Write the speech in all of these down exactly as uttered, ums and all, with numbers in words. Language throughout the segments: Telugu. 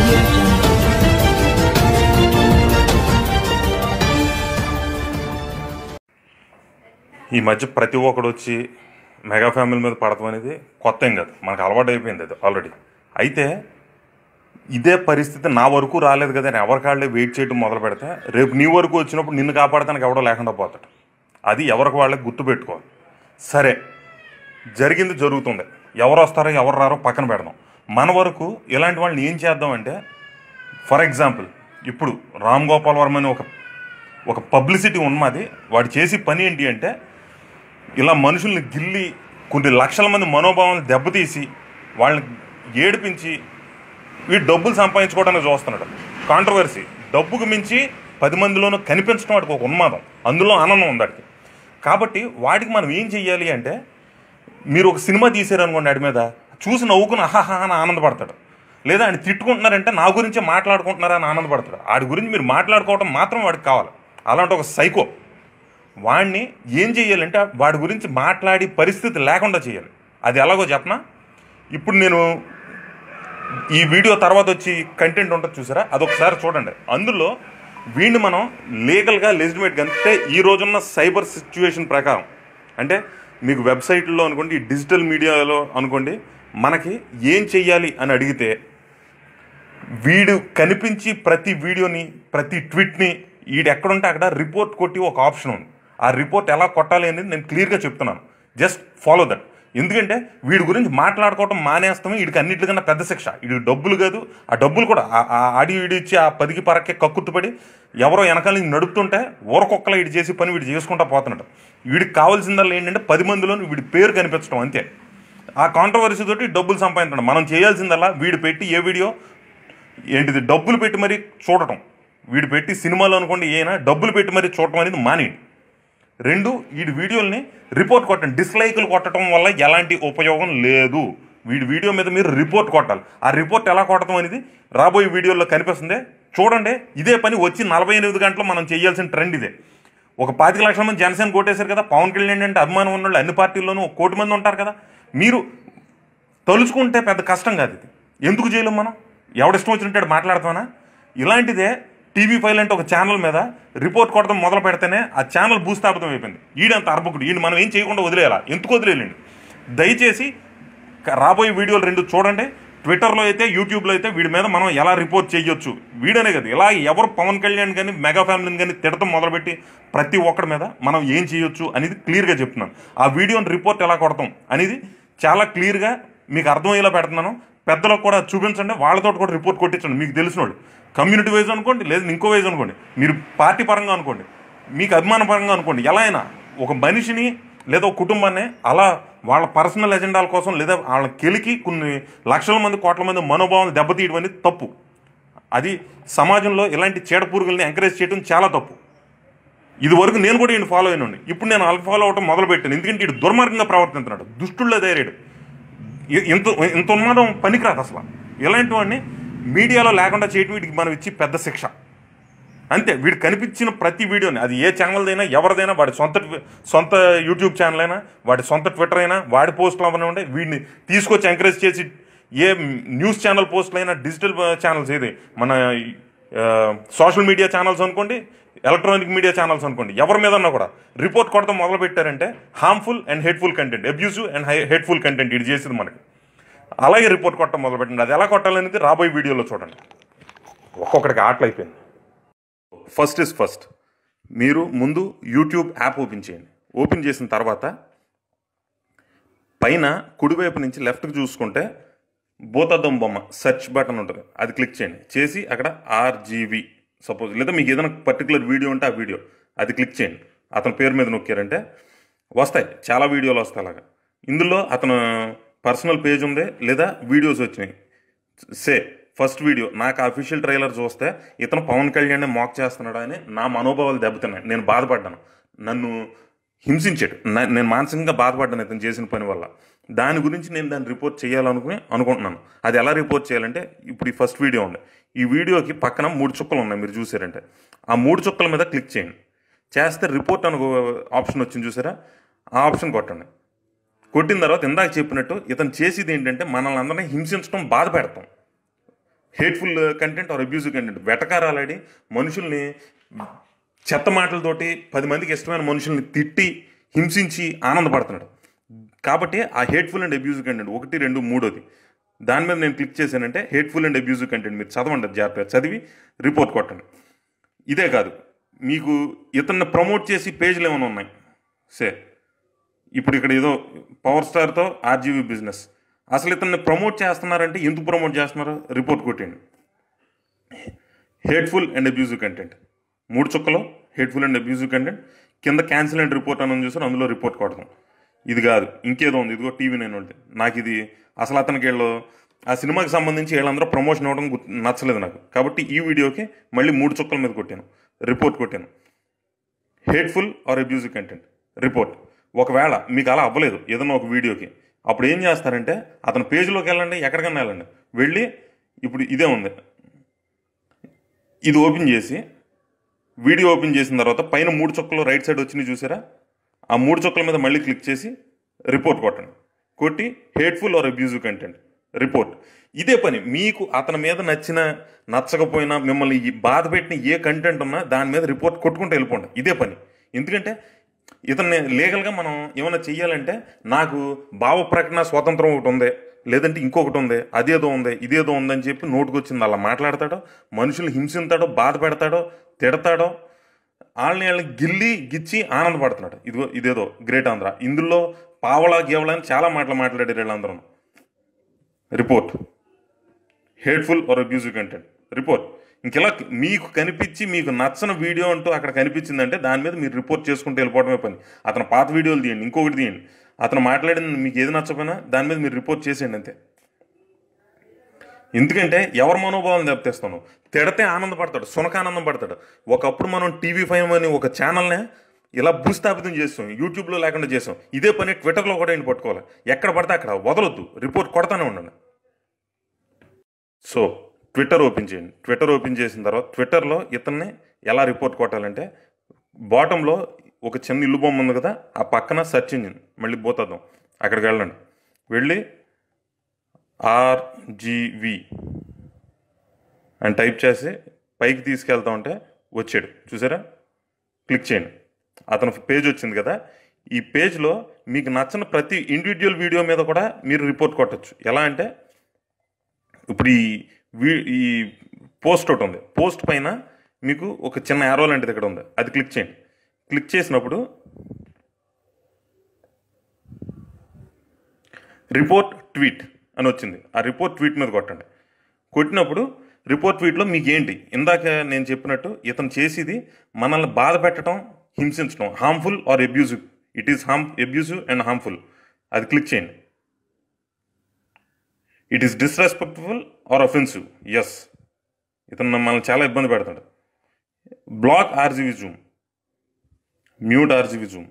ఈ మధ్య ప్రతి ఒక్కడు వచ్చి మెగా ఫ్యామిలీ మీద పడతాం అనేది కొత్త ఏం కాదు, మనకు అలవాటు అయిపోయింది అది ఆల్రెడీ. అయితే ఇదే పరిస్థితి నా వరకు రాలేదు కదా అని ఎవరికాళ్ళే వెయిట్ చేయడం మొదలు పెడితే రేపు నీ వరకు వచ్చినప్పుడు నిన్ను కాపాడటానికి ఎవడో లేకుండా పోతాడు. అది ఎవరికి వాళ్ళకి గుర్తుపెట్టుకోవాలి. సరే, జరిగింది జరుగుతుంది, ఎవరు వస్తారో ఎవరు రారో పక్కన పెడదాం. మన వరకు ఇలాంటి వాళ్ళని ఏం చేద్దామంటే, ఫర్ ఎగ్జాంపుల్ ఇప్పుడు రామ్ గోపాల్ వర్మ అని ఒక ఒక పబ్లిసిటీ ఉన్నది. వాడు చేసి పని ఏంటి అంటే, ఇలా మనుషుల్ని గిల్లి కొన్ని లక్షల మంది మనోభావాలను దెబ్బతీసి వాళ్ళని ఏడిపించి వీడు డబ్బులు సంపాదించుకోవడానికి చూస్తున్నాడు. కాంట్రవర్సీ, డబ్బుకు మించి పది మందిలోనూ కనిపించడం వాడికి ఒక ఉన్మాదం, అందులో ఆనందం ఉంది వాడికి. కాబట్టి వాడికి మనం ఏం చెయ్యాలి అంటే, మీరు ఒక సినిమా తీసారనుకోండి, వాడి మీద చూసి నవ్వుకుని అహాహా అని ఆనందపడతాడు. లేదా ఆయన తిట్టుకుంటున్నారంటే నా గురించే మాట్లాడుకుంటున్నారా అని ఆనందపడతాడు. వాడి గురించి మీరు మాట్లాడుకోవడం మాత్రం వాడికి కావాలి. అలాంటి ఒక సైకో వాడిని ఏం చేయాలంటే, వాడి గురించి మాట్లాడి పరిస్థితి లేకుండా చేయాలి. అది ఎలాగో చెప్పనా? ఇప్పుడు నేను ఈ వీడియో తర్వాత వచ్చి కంటెంట్ ఉంటుంది చూసారా, అదొకసారి చూడండి. అందులో వీడిని మనం లీగల్గా లెజిటిమేట్గా అంటే ఈ రోజున్న సైబర్ సిచ్యువేషన్ ప్రకారం, అంటే మీకు వెబ్సైట్లో అనుకోండి, డిజిటల్ మీడియాలో అనుకోండి, మనకి ఏం చెయ్యాలి అని అడిగితే వీడు కనిపించి ప్రతి వీడియోని ప్రతి ట్వీట్ని వీడు ఎక్కడుంటే అక్కడ రిపోర్ట్ కొట్టి ఒక ఆప్షన్ ఉంది. ఆ రిపోర్ట్ ఎలా కొట్టాలి అనేది నేను క్లియర్గా చెప్తున్నాను. Just follow that. ఎందుకంటే వీడి గురించి మాట్లాడుకోవటం మానేస్తామే వీడికి అన్నింటికన్నా పెద్ద శిక్ష. వీడికి డబ్బులు కాదు, ఆ డబ్బులు కూడా ఆడి వీడి ఇచ్చి ఆ పదికి పరక్కే కక్కుర్తుపడి ఎవరో వెనకాల నడుపుతుంటే ఊరకొక్కల వీడు చేసి పని వీడు చేసుకుంటా పోతున్నాడు. వీడికి కావాల్సిందల్లా ఏంటంటే పది మందిలో వీడి పేరు కనిపించడం అంతే. ఆ కాంట్రవర్సీ తోటి డబ్బులు సంపాదించడం. మనం చేయాల్సిందల్లా వీడు పెట్టి ఏ వీడియో ఏంటిది డబ్బులు పెట్టి మరీ చూడటం, వీడు పెట్టి సినిమాలో అనుకోండి ఏనా డబ్బులు పెట్టి మరీ చూడటం అనేది మానేయండి. రెండు, వీడి వీడియోల్ని రిపోర్ట్ కొట్టండి. డిస్లైకులు కొట్టడం వల్ల ఎలాంటి ఉపయోగం లేదు. వీడి వీడియో మీద మీరు రిపోర్ట్ కొట్టాలి. ఆ రిపోర్ట్ ఎలా కొట్టడం అనేది రాబోయే వీడియోలో కనిపిస్తుంది, చూడండి. ఇదే పని వచ్చి నలభై ఎనిమిది గంటలు మనం చేయాల్సిన ట్రెండ్ ఇదే. ఒక పాతిక లక్షల మంది జనసేన కోటేశారు కదా, పవన్ కళ్యాణ్ అంటే అభిమానం ఉన్నవాళ్ళు అన్ని పార్టీల్లోనూ ఒక కోటి మంది ఉంటారు కదా. మీరు తలుచుకుంటే పెద్ద కష్టం కాదు ఇది. ఎందుకు చేయలేం మనం? ఎవడిష్టం వచ్చినట్టు మాట్లాడతామనా? ఇలాంటిదే టీవీ ఫైవ్ అంటే ఒక ఛానల్ మీద రిపోర్ట్ కొట్టడం మొదలు పెడితేనే ఆ ఛానల్ భూస్థాపితం అయిపోయింది. ఈడంత అర్భకుడు, ఈయన మనం ఏం చేయకుండా వదిలేయాలా? ఎందుకు వదిలేయండి? దయచేసి రాబోయే వీడియోలు రెండు చూడండి. ట్విట్టర్లో అయితే యూట్యూబ్లో అయితే వీడి మీద మనం ఎలా రిపోర్ట్ చేయొచ్చు, వీడనే కదా ఇలా ఎవరు పవన్ కళ్యాణ్ కానీ మెగా ఫ్యామిలీని కానీ తిడతం మొదలుపెట్టి ప్రతి ఒక్కడి మీద మనం ఏం చేయొచ్చు అనేది క్లియర్గా చెప్తున్నాను. ఆ వీడియోని రిపోర్ట్ ఎలా కొడతాం అనేది చాలా క్లియర్గా మీకు అర్థమయ్యేలా పెడుతున్నాను. పెద్దలకు కూడా చూపించండి, వాళ్ళతో కూడా రిపోర్ట్ కొట్టించండి. మీకు తెలిసిన వాళ్ళు కమ్యూనిటీ వైజ్ అనుకోండి, లేదా ఇంకో వైజ్ అనుకోండి, మీరు పార్టీ పరంగా అనుకోండి, మీకు అభిమాన పరంగా అనుకోండి. ఎలా అయినా ఒక మనిషిని లేదా ఒక కుటుంబాన్ని అలా వాళ్ళ పర్సనల్ ఎజెండాల కోసం లేదా వాళ్ళ కెలికి కొన్ని లక్షల మంది కోట్ల మంది మనోభావాలు దెబ్బతీయడం అనేది తప్పు. అది సమాజంలో ఇలాంటి చీడపురుగుల్ని ఎంకరేజ్ చేయడం చాలా తప్పు. ఇది వరకు నేను కూడా ఈయన ఫాలో అయినండి. ఇప్పుడు నేను అలా ఫాలో అవడం మొదలుపెట్టాను. ఎందుకంటే ఇటు దుర్మార్గంగా ప్రవర్తిస్తున్నాడు, దుష్టుల్లో తయారాడు. ఇంత ఇంత ఉన్మాదం పనికిరాదు అసలు. ఇలాంటి వాడిని మీడియాలో లేకుండా చేయటం వీడికి మనం ఇచ్చి పెద్ద శిక్ష అంతే. వీడు కనిపించిన ప్రతి వీడియోని, అది ఏ ఛానల్దైనా ఎవరిదైనా, వాడి సొంత సొంత యూట్యూబ్ ఛానల్ అయినా, వాడి సొంత ట్విట్టర్ అయినా, వాడి పోస్టులు అవన్నీ ఉండే వీడిని తీసుకొచ్చి ఎంకరేజ్ చేసి ఏ న్యూస్ ఛానల్ పోస్టులు అయినా, డిజిటల్ ఛానల్స్ ఏది మన సోషల్ మీడియా ఛానల్స్ అనుకోండి, ఎలక్ట్రానిక్ మీడియా ఛానల్స్ అనుకోండి, ఎవరి మీదన్నా కూడా రిపోర్ట్ కొడతాం మొదలు పెట్టారంటే harmful and hateful content, abusive and hateful content ఇది చేసింది మనకి. అలాగే రిపోర్ట్ కొట్టడం మొదలు పెట్టండి. అది ఎలా కొట్టాలనేది రాబోయే వీడియోలో చూడండి. ఒక్కొక్కడికి ఆటలు అయిపోయింది. ఫస్ట్ ఇస్ ఫస్ట్, మీరు ముందు యూట్యూబ్ యాప్ ఓపెన్ చేయండి. ఓపెన్ చేసిన తర్వాత పైన కుడివైపు నుంచి లెఫ్ట్కి చూసుకుంటే బోతద్దం బొమ్మ సెర్చ్ బటన్ ఉంటుంది, అది క్లిక్ చేయండి. చేసి అక్కడ ఆర్జీవి సపోజ్, లేదా మీకు ఏదైనా పర్టికులర్ వీడియో ఉంటే ఆ వీడియో అది క్లిక్ చేయండి. అతని పేరు మీద నొక్కారంటే వస్తాయి, చాలా వీడియోలు వస్తాయి అలాగా. ఇందులో అతను పర్సనల్ పేజ్ ఉంది లేదా వీడియోస్ వచ్చినాయి. సే ఫస్ట్ వీడియో నాకు అఫీషియల్ ట్రైలర్ చూస్తే ఇతను పవన్ కళ్యాణ్ మాక్ చేస్తున్నాడు అని నా మనోభావాలు దెబ్బతిన్నాయి. నేను బాధపడ్డాను, నన్ను హింసించాడు, నేను మానసికంగా బాధపడ్డాను ఇతను చేసిన పని వల్ల. దాని గురించి నేను దాన్ని రిపోర్ట్ చేయాలనుకుని అనుకుంటున్నాను. అది ఎలా రిపోర్ట్ చేయాలంటే, ఇప్పుడు ఈ ఫస్ట్ వీడియో ఉంది, ఈ వీడియోకి పక్కన మూడు చుక్కలు ఉన్నాయి, మీరు చూసారంటే ఆ మూడు చుక్కల మీద క్లిక్ చేయండి. చేస్తే రిపోర్ట్ అని ఆప్షన్ వచ్చింది చూసారా, ఆ ఆప్షన్ కొట్టండి. కొట్టిన తర్వాత ఇందాక చెప్పినట్టు ఇతను చేసేది ఏంటంటే మనల్ని అందరినీ హింసించడం, బాధ పెడతాం. Hateful content or abusive content వెటకారాలాడి మనుషుల్ని చెత్త మాటలతోటి పది మందికి ఇష్టమైన మనుషుల్ని తిట్టి హింసించి ఆనందపడుతున్నాడు. కాబట్టి ఆ హేట్ఫుల్ అండ్ అబ్యూజివ్ కంటెంట్ ఒకటి రెండు మూడోది దాని మీద నేను క్లిక్ చేశానంటే హేట్ఫుల్ అండ్ అబ్యూజివ్ కంటెంట్ మీరు చదవండి, జాగ్రత్తగా చదివి రిపోర్ట్ కొట్టండి. ఇదే కాదు, మీకు ఇతన్ని ప్రమోట్ చేసి పేజీలు ఏమైనా ఉన్నాయి సే, ఇప్పుడు ఇక్కడ ఏదో పవర్ స్టార్తో ఆర్జీవీ బిజినెస్, అసలు ఇతన్ని ప్రమోట్ చేస్తున్నారంటే ఎందుకు ప్రమోట్ చేస్తున్నారో రిపోర్ట్ కొట్టండి. హేట్ఫుల్ అండ్ అబ్యూజివ్ కంటెంట్ మూడు చుక్కలో హేట్ఫుల్ అండ్ అబ్యూజివ్ కంటెంట్ కింద క్యాన్సిల్ అండ్ రిపోర్ట్ అని చూసారు, అందులో రిపోర్ట్ కొడతాం. ఇది కాదు ఇంకేదో ఉంది, ఇదిగో టీవీ నైన్ వాళ్ళది. నాకు ఇది అసలు అతనికి వీళ్ళు ఆ సినిమాకి సంబంధించి వీళ్ళందరూ ప్రమోషన్ ఇవ్వడం నచ్చలేదు నాకు. కాబట్టి ఈ వీడియోకి మళ్ళీ మూడు చుక్కల మీద కొట్టాను, రిపోర్ట్ కొట్టాను. Hateful or abusive content report. ఒకవేళ మీకు అలా అవ్వలేదు ఏదన్నా ఒక వీడియోకి, అప్పుడు ఏం చేస్తారంటే అతని పేజీలోకి వెళ్ళండి, ఎక్కడికన్నా వెళ్ళండి, వెళ్ళి ఇప్పుడు ఇదే ఉంది, ఇది ఓపెన్ చేసి వీడియో ఓపెన్ చేసిన తర్వాత పైన మూడు చుక్కలు రైట్ సైడ్ వచ్చినాయి చూసారా, ఆ మూడు చుక్కల మీద మళ్ళీ క్లిక్ చేసి రిపోర్ట్ కొట్టండి. కొట్టి hateful or abusive content report. ఇదే పని. మీకు అతని మీద నచ్చిన నచ్చకపోయినా మిమ్మల్ని బాధ పెట్టిన ఏ కంటెంట్ ఉన్నా దాని మీద రిపోర్ట్ కొట్టుకుంటూ వెళ్ళిపోండి. ఇదే పని. ఎందుకంటే ఇతన్ని లీగల్గా మనం ఏమైనా చెయ్యాలంటే నాకు భావ ప్రకటన స్వాతంత్రం ఒకటి ఉంది, లేదంటే ఇంకొకటి ఉంది, అదేదో ఉంది, ఇదేదో ఉందని చెప్పి నోటుకు వచ్చింది అలా మాట్లాడతాడో, మనుషులు హింసిస్తాడో, బాధ పెడతాడో, తిడతాడో, వాళ్ళని వాళ్ళని గిల్లి గిచ్చి ఆనందపడుతున్నాడు. ఇదిగో ఇదేదో గ్రేట్ ఆంధ్ర, ఇందులో పావలా గేవలా అని చాలా మాటలు మాట్లాడారు వీళ్ళందరూ. Report. Hateful or abusive content report. ఇంకెలా మీకు కనిపించి మీకు నచ్చని వీడియో అంటూ అక్కడ కనిపించిందంటే దాని మీద మీరు రిపోర్ట్ చేసుకుంటూ వెళ్ళిపోవడమే పని. అతను పాత వీడియోలు తీయండి, ఇంకొకటి తీయండి, అతను మాట్లాడింది మీకు ఏది నచ్చపోయినా దాని మీద మీరు రిపోర్ట్ చేసేయండి అంతే. ఎందుకంటే ఎవరి మనోభావాలను దెబ్బతీస్తాను. తిడితే ఆనందపడతాడు, సునక ఆనందం పడతాడు. ఒకప్పుడు మనం టీవీ ఫైవ్ అని ఒక ఛానల్నే ఇలా భూస్థాపితం చేస్తాం, యూట్యూబ్లో లేకుండా చేస్తాం. ఇదే పని ట్విట్టర్లో కూడా ఏంటి పట్టుకోవాలి, ఎక్కడ పడితే అక్కడ వదలొద్దు, రిపోర్ట్ కొడతానే ఉండండి. సో ట్విట్టర్ ఓపెన్ చేయండి. ట్విట్టర్ ఓపెన్ చేసిన తర్వాత ట్విట్టర్లో ఇతన్ని ఎలా రిపోర్ట్ కొట్టాలంటే బాటంలో ఒక చిన్న ఇల్లు బొమ్మ ఉంది కదా, ఆ పక్కన సెర్చ్ ఇంజిన్ మళ్ళీ పోతాం, అక్కడికి వెళ్ళండి. వెళ్ళి ఆర్జీవి అని టైప్ చేసి పైకి తీసుకెళ్తా ఉంటే వచ్చాడు చూసారా, క్లిక్ చేయండి. అతను పేజ్ వచ్చింది కదా, ఈ పేజ్లో మీకు నచ్చిన ప్రతి ఇండివిజువల్ వీడియో మీద కూడా మీరు రిపోర్ట్ కొట్టచ్చు. ఎలా అంటే ఇప్పుడు ఈ వీ ఈ పోస్ట్ ఒకటి ఉంది, పోస్ట్ పైన మీకు ఒక చిన్న యారో లాంటిది ఇక్కడ ఉంది, అది క్లిక్ చేయండి. క్లిక్ చేసినప్పుడు రిపోర్ట్ ట్వీట్ అని వచ్చింది, ఆ రిపోర్ట్ ట్వీట్ మీద కొట్టండి. కొట్టినప్పుడు రిపోర్ట్ ట్వీట్లో మీకు ఏంటి, ఇందాక నేను చెప్పినట్టు ఇతను చేసేది మనల్ని బాధ పెట్టడం, హింసించడం, harmful or abusive, it is harm abusive and harmful, అది క్లిక్ చేయండి. It is disrespectful or offensive, yes, ఇతను మనల్ని చాలా ఇబ్బంది పెడతాడు. Block RGV zoom, mute RGV zoom,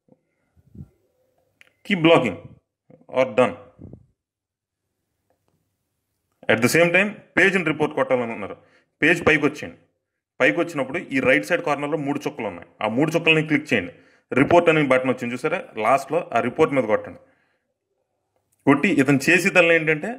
keep blocking or done. At the same time పేజ్ని రిపోర్ట్ కొట్టాలనుకున్నారు, పేజ్ పైకి వచ్చేయండి. పైకి వచ్చినప్పుడు ఈ రైట్ సైడ్ కార్నర్లో మూడు చుక్కలు ఉన్నాయి, ఆ మూడు చుక్కలని క్లిక్ చేయండి. రిపోర్ట్ అనే బటన్ వచ్చింది చూసారా, లాస్ట్లో ఆ రిపోర్ట్ మీద కొట్టండి. కొట్టి ఇతను చేసి తల్లి ఏంటంటే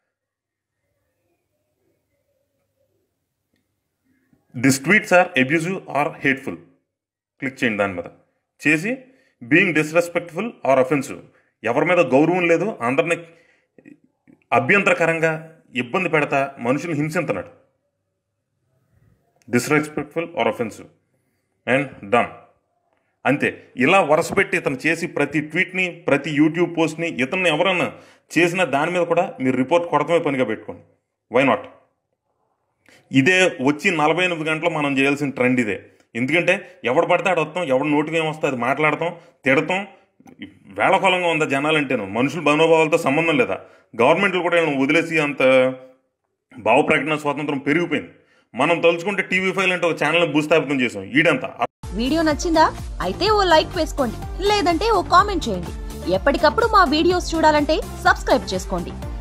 this tweets are abusive or hateful, click చేయండి దాని మీద. చేసి బీయింగ్ డిస్రెస్పెక్ట్ఫుల్ ఆర్ అఫెన్సివ్, ఎవరి మీద గౌరవం లేదు, అందరిని అభ్యంతరకరంగా ఇబ్బంది పెడతా మనుషులు హింసిస్తున్నాడు, disrespectful or offensive, and done. అంతే. ఇలా వరుస పెట్టి ఇతను చేసి ప్రతి ట్వీట్ని, ప్రతి యూట్యూబ్ పోస్ట్ని, ఇతన్ని ఎవరన్నా చేసిన దాని మీద కూడా మీరు రిపోర్ట్ కొడతమే పనిగా పెట్టుకోండి. Why not? ఇదే వచ్చి నలభై ఎనిమిది గంటలు మనం చేయాల్సిన ట్రెండ్ ఇదే. ఎందుకంటే ఎవడు పడితే ఆడ వస్తాం, ఎవడు నోటికి ఏమొస్తే అది మాట్లాడతాం, తిడతాం. వేళకోళంగా ఉందా జనాలంటేను, మనుషుల మనోభావాలతో సంబంధం లేదా. గవర్నమెంట్లు కూడా వదిలేసి అంత భావ ప్రకటన స్వాతంత్రం పెరిగిపోయింది. మనం తలుచుకుంటే టీవీ ఫైవ్ అంటే ఒక ఛానల్ భూస్థాపితం చేసాం. ఈడంతా వీడియో నచ్చిందా? అయితే ఓ లైక్ వేసుకోండి, లేదంటే ఓ కామెంట్ చేయండి. ఎప్పటికప్పుడు మా వీడియోస్ చూడాలంటే సబ్స్క్రైబ్ చేసుకోండి.